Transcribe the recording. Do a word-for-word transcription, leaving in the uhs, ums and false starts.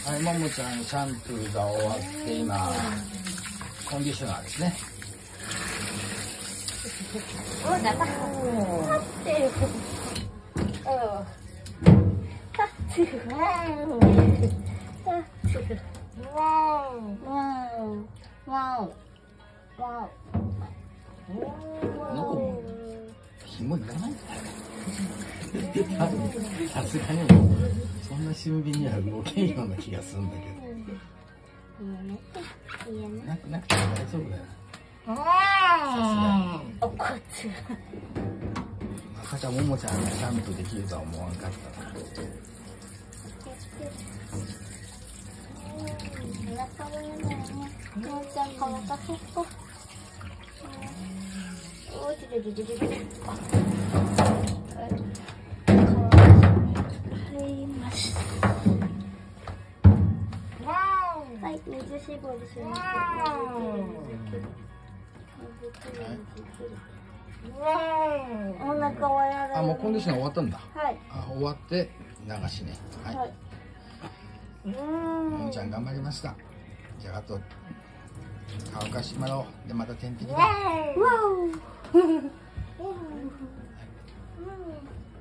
はい、ももちゃんシャンプーが終わって今コンディショナーですね。 お、なんか立ってる。うん。立ってる。立ってる。わーわーわーわー。 この子も紐いらないんじゃない？さすがにそんな俊敏には動けんような気がするんだけど。なくなくて大丈夫だよ。さすがに。 怒ってる。 まさかももちゃんがシャンプーできるとは思わんかったな。 お腹が痛いね。ももちゃん乾かせそう。おーちょちょちょちょちょ。はい、ます。はい、水絞りします。お腹はやらない。 あ、もうコンディショナー終わったんだ。 はい。 あ、終わって流しね。はい。 はい。うーん。 ももちゃん頑張りました。じゃああと乾かしてもらおう。でまた点滴だ。 わお。